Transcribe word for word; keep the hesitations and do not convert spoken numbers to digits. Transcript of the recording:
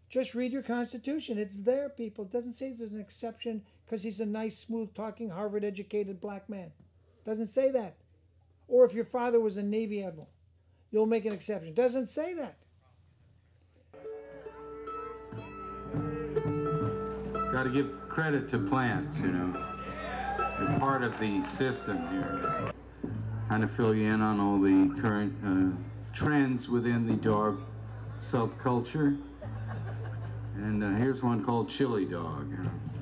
Just read your Constitution. It's there, people. It doesn't say there's an exception because he's a nice, smooth-talking, Harvard-educated black man. It doesn't say that. Or if your father was a Navy admiral, you'll make an exception. It doesn't say that. Got to give credit to plants, you know. They're part of the system here. Kind of fill you in on all the current uh, trends within the dog subculture. And uh, here's one called Chili Dawg.